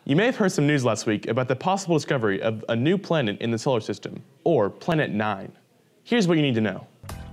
You may have heard some news last week about the possible discovery of a new planet in the solar system, or Planet 9. Here's what you need to know.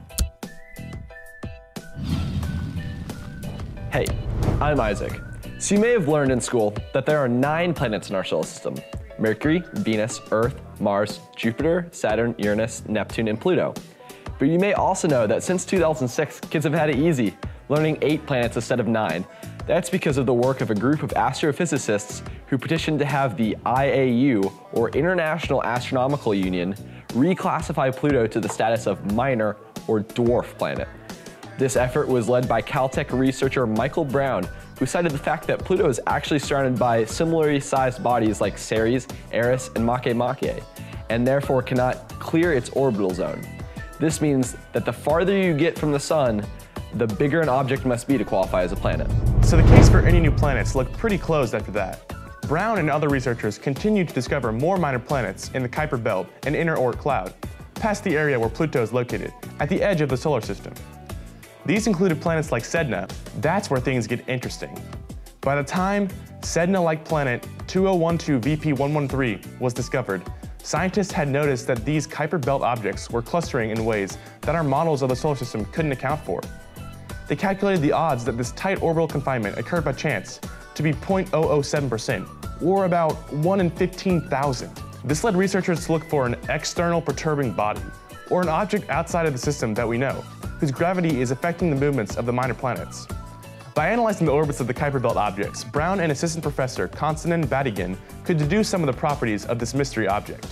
Hey, I'm Isaac. So you may have learned in school that there are 9 planets in our solar system: Mercury, Venus, Earth, Mars, Jupiter, Saturn, Uranus, Neptune, and Pluto. But you may also know that since 2006, kids have had it easy, learning 8 planets instead of 9. That's because of the work of a group of astrophysicists who petitioned to have the IAU, or International Astronomical Union, reclassify Pluto to the status of minor or dwarf planet. This effort was led by Caltech researcher Michael Brown, who cited the fact that Pluto is actually surrounded by similarly sized bodies like Ceres, Eris, and Makemake, and therefore cannot clear its orbital zone. This means that the farther you get from the Sun, the bigger an object must be to qualify as a planet. So the case for any new planets looked pretty closed after that. Brown and other researchers continued to discover more minor planets in the Kuiper Belt and inner Oort cloud, past the area where Pluto is located, at the edge of the solar system. These included planets like Sedna. That's where things get interesting. By the time Sedna-like planet 2012 VP113 was discovered, scientists had noticed that these Kuiper Belt objects were clustering in ways that our models of the solar system couldn't account for. They calculated the odds that this tight orbital confinement occurred by chance to be 0.007%, or about 1 in 15,000. This led researchers to look for an external perturbing body, or an object outside of the system that we know, whose gravity is affecting the movements of the minor planets. By analyzing the orbits of the Kuiper Belt objects, Brown and assistant professor Konstantin Batygin could deduce some of the properties of this mystery object.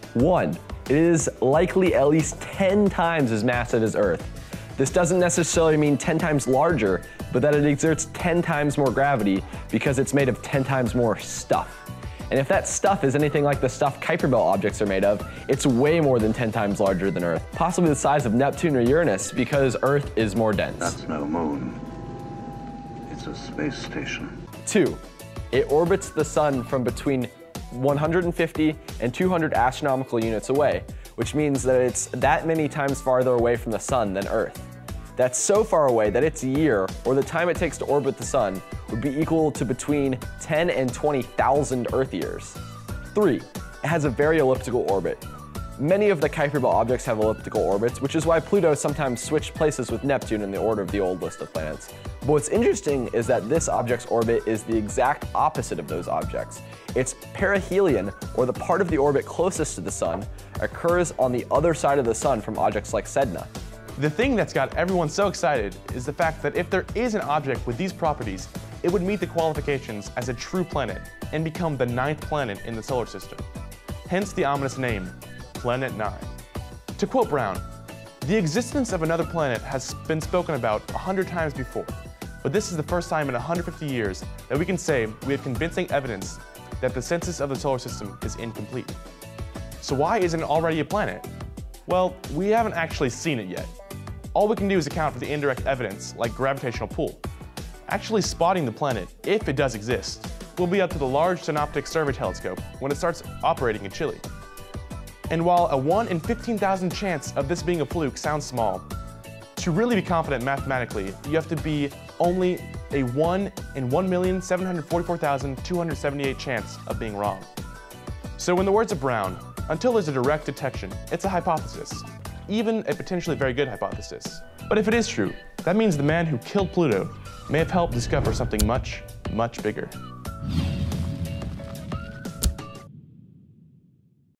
1. It is likely at least 10 times as massive as Earth. This doesn't necessarily mean 10 times larger, but that it exerts 10 times more gravity because it's made of 10 times more stuff. And if that stuff is anything like the stuff Kuiper Belt objects are made of, it's way more than 10 times larger than Earth, possibly the size of Neptune or Uranus because Earth is more dense. That's no moon. It's a space station. 2. It orbits the Sun from between 150 and 200 astronomical units away, which means that it's that many times farther away from the Sun than Earth. That's so far away that its year, or the time it takes to orbit the Sun, would be equal to between 10 and 20,000 Earth years. 3. It has a very elliptical orbit. Many of the Kuiper Belt objects have elliptical orbits, which is why Pluto sometimes switched places with Neptune in the order of the old list of planets. But what's interesting is that this object's orbit is the exact opposite of those objects. Its perihelion, or the part of the orbit closest to the Sun, occurs on the other side of the Sun from objects like Sedna. The thing that's got everyone so excited is the fact that if there is an object with these properties, it would meet the qualifications as a true planet and become the 9th planet in the solar system. Hence the ominous name, Planet 9. To quote Brown, "The existence of another planet has been spoken about 100 times before, but this is the first time in 150 years that we can say we have convincing evidence that the census of the solar system is incomplete." So why isn't it already a planet? Well, we haven't actually seen it yet. All we can do is account for the indirect evidence, like gravitational pull. Actually spotting the planet, if it does exist, will be up to the Large Synoptic Survey Telescope when it starts operating in Chile. And while a 1 in 15,000 chance of this being a fluke sounds small, to really be confident mathematically, you have to be only a 1 in 1,744,278 chance of being wrong. So in the words of Brown, until there's a direct detection, it's a hypothesis, even a potentially very good hypothesis. But if it is true, that means the man who killed Pluto may have helped discover something much, much bigger.